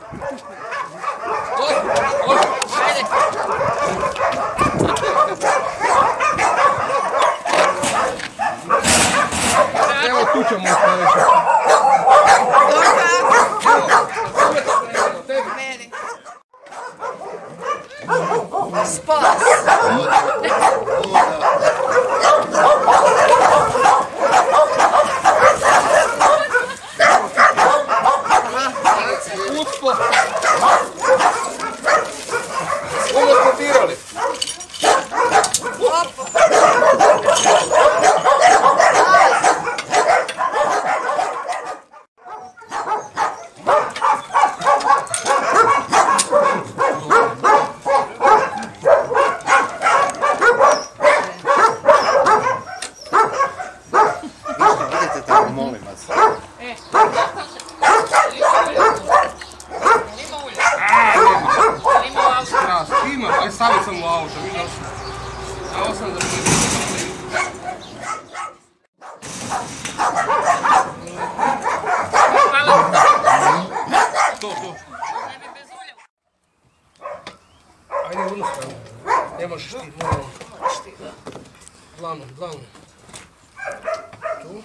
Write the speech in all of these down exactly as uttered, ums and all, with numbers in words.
Evo tu ćemo sljedeće. Spas! Udstvo! Ovo smo dirali! Molim vas. Ima, aj stavit sam u auto, vidio sam. Dao sam da prije. To, to. Ajde, u jednu stranu. Ne možeš ti, moramo. Dlanu, dlanu. Tu.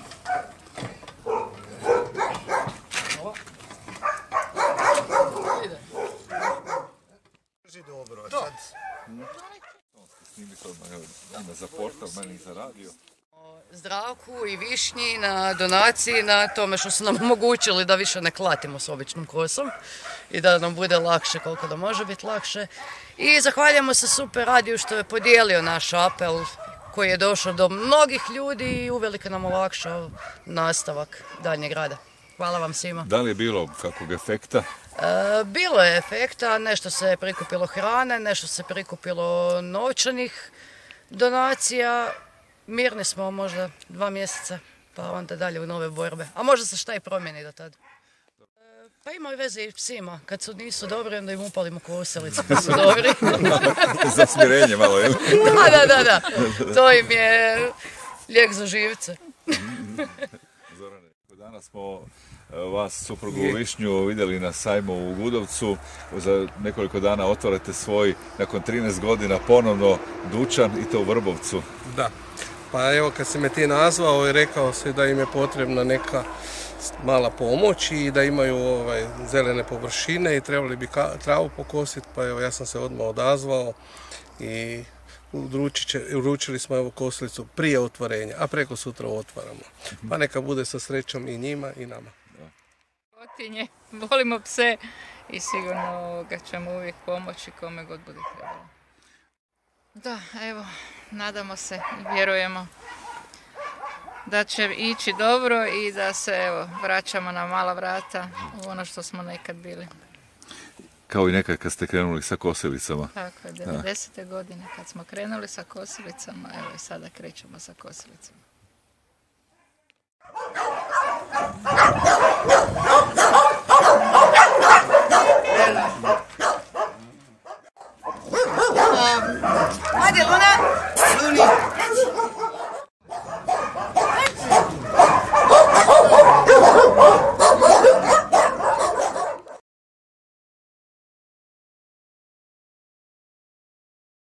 Dobro, a sad... Snimiti odmah, ime za portal, meni za radio. Zdravku i Višnji na donaciji, na tome što su nam omogućili da više ne klatimo s običnom kosom i da nam bude lakše koliko da može biti lakše. I zahvaljujemo se Super radiju što je podijelio naš apel koji je došao do mnogih ljudi i uvelike nam olakšao nastavak daljnjeg rada. Hvala vam svima. Da li je bilo kakvog efekta? E, bilo je efekta, nešto se prikupilo hrane, nešto se prikupilo novčanih donacija. Mirni smo možda dva mjeseca, pa onda dalje u nove borbe. A možda se šta i promijeni do tada. E, pa imaju veze i psima. Kad su nisu dobri, onda im upalimo koselicu kad su dobri. Za smirenje malo, jel? Da, da, da, da. To im je lijek za živce. Zorane, danas smo vas, suprugu Višnju, vidjeli na sajmu u Gudovcu. Za nekoliko dana otvarate svoj, nakon trinaest godina, ponovno dućan i to u Vrbovcu. Da. Pa evo, kad si me ti nazvao i rekao si da im je potrebna neka mala pomoć i da imaju ovaj, zelene površine i trebali bi ka, travu pokositi, pa evo ja sam se odmah odazvao i uručili smo evo kosilicu prije otvorenja, a preko sutra otvaramo. Pa neka bude sa srećom i njima i nama. Životinje, volimo pse i sigurno ga ćemo uvijek pomoći kome god bude trebalo. Da, evo, nadamo se i vjerujemo da će ići dobro i da se evo vraćamo na mala vrata u ono što smo nekad bili. Kao i nekad kad ste krenuli sa kosilicama. Tako je, devedesete godine kad smo krenuli sa kosilicama, evo i sada krećemo sa kosilicama.